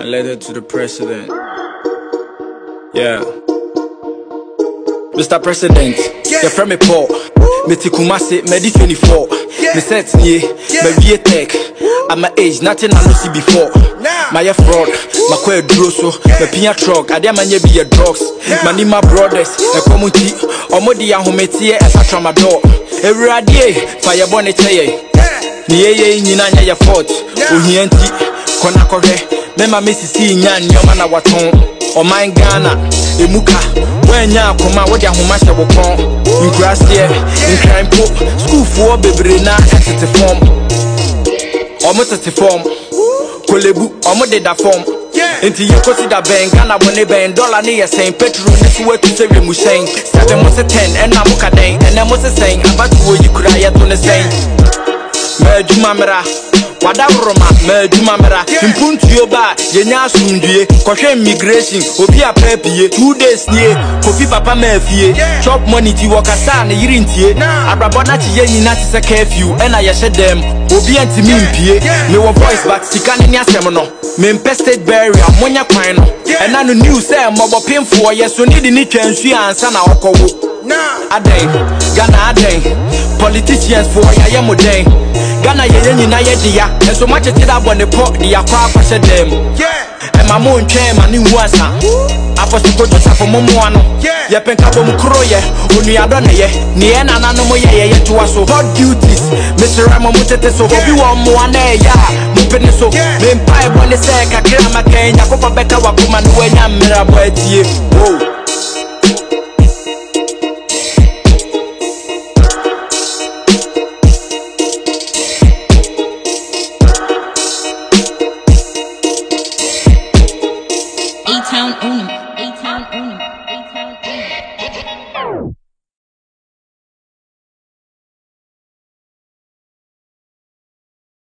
My letter to the president. Yeah. Mr. President, you're from me Paul. Me Kumasi, me di 24. Me set ye, me be tech. At my age, nothing I no see before. My fraud, my queer drosso, me pia truck. I dare manye be a drugs. My my brothers, a community. Omodi ya humeti e sa tramadol. Every day, fire bonnet ye. Niye nyina nya ya fort. Ohienti, kona kohe. Mema Mississippi nyan nyoma na waton. O my Ghana, emuka. Wenya akoma wodi ahomashe wopon. Nkrastie, nkranpo, school for bebre na etete form. Omo tete form. Kolebu, omo de da form. Enti ye consider ben Ghana bone ben dollar ne ye sen petrol ne so watu se we mu sen. 7 mo se 10 and na mo ka den and na mo se sen abatu wo yikura ye to ne sen. Medjuma mera Wadaroma, medjuma mera Impuntu yoba, yenya asundue Koshe immigration, obi a pepie 2 days nie, kofi papa mefie Chop money ti wakasa ne yirintie Abrabona ti ye nyina ti se curfew Ena yeshe dem, obi anti mimpie Me wo voice but sika ne nyasem no Me mpe state barrier, monya kwan no Ena no news say mobo pimfo yeso ni di ni twansu ansa na okowo Aden, Ghana aden Politicians for ya moden Ghana ye nyina ye dia enso ma chete da bone po dia kwa kwashe dem e ma mo ntwe ma ni huasa aposto ko to safo momo ano ye penka bom kro ye onu ado na ye ni e na nanu mo ye ye to aso hot duties Mr. Ramo mo tete so obi wo mo ana ya mo pene so me mpa e bone se kakra ma kenya ko pa beka wa kuma no anya mera bo atie oh A-Town